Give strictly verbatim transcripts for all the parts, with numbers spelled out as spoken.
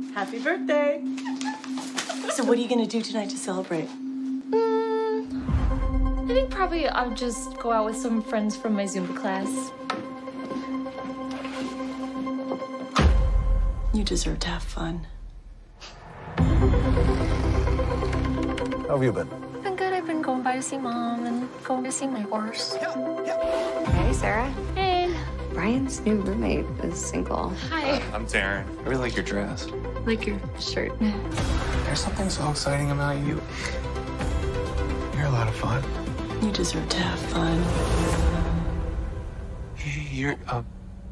Happy birthday. So what are you going to do tonight to celebrate? Mm, I think probably I'll just go out with some friends from my Zumba class. You deserve to have fun. How have you been? Been good. I've been going by to see Mom and going to see my horse. Hey, Sarah. Hey. Brian's new roommate is single. Hi. I'm Darren. I really like your dress. Like your shirt. There's something so exciting about you. You're a lot of fun. You deserve to have fun. Hey, you're, uh...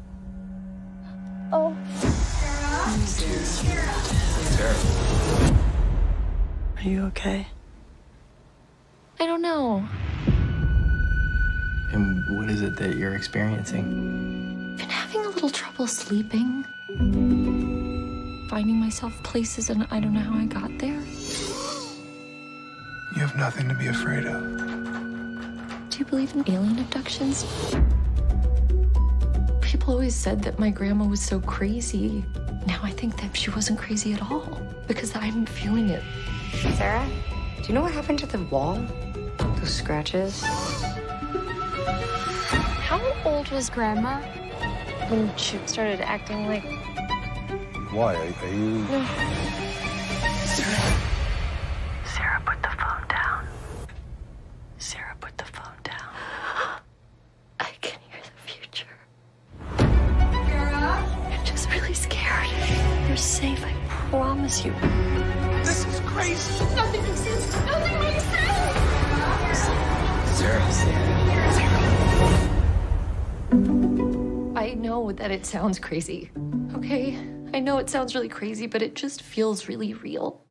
Oh. Sarah. Are you okay? I don't know. And what is it that you're experiencing? Been having a little trouble sleeping. Finding myself places and I don't know how I got there. You have nothing to be afraid of. Do you believe in alien abductions? People always said that my grandma was so crazy. Now I think that she wasn't crazy at all because I'm feeling it. Sarah, do you know what happened to the wall? Those scratches? How old was Grandma when she started acting like... Why? Are, are you... No. Sarah. Sarah, put the phone down. Sarah, put the phone down. I can hear the future. Sarah? I'm just really scared. You're safe, I promise you. This is crazy. Nothing makes sense. Nothing makes sense. Sarah. Sarah. I know that it sounds crazy, okay? I know it sounds really crazy, but it just feels really real.